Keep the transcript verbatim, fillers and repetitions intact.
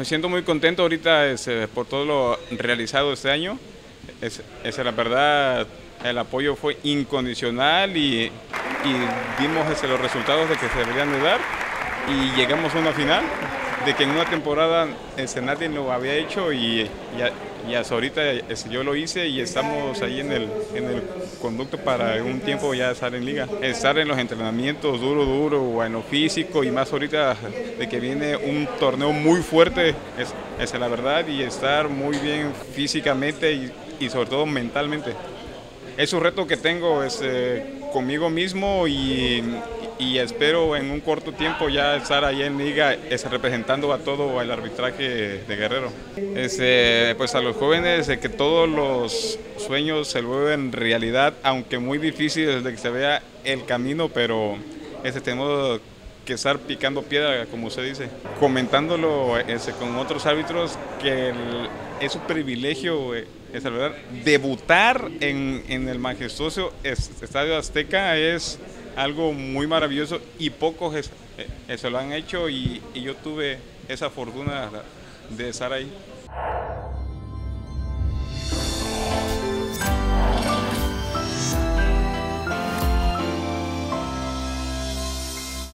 Me siento muy contento ahorita este, por todo lo realizado este año. Es, es la verdad, el apoyo fue incondicional y, y dimos este, los resultados de que se deberían de dar y llegamos a una final de que en una temporada este, nadie lo había hecho y, y, y hasta ahorita este, yo lo hice y estamos ahí en el, en el conducto para un tiempo ya estar en liga. Estar en los entrenamientos duro, duro, en lo físico y más ahorita de que viene un torneo muy fuerte, es, es la verdad, y estar muy bien físicamente y, y sobre todo mentalmente. Es un reto que tengo este, conmigo mismo y, y espero en un corto tiempo ya estar ahí en liga es, representando a todo el arbitraje de Guerrero. Este, pues a los jóvenes de que todos los sueños se vuelven realidad, aunque muy difícil desde que se vea el camino, pero este, tenemos que estar picando piedra, como usted dice, comentándolo este, con otros árbitros, que el, es un privilegio es verdad, debutar en, en el majestuoso Estadio Azteca es algo muy maravilloso y pocos es, es, se lo han hecho y, y yo tuve esa fortuna de estar ahí.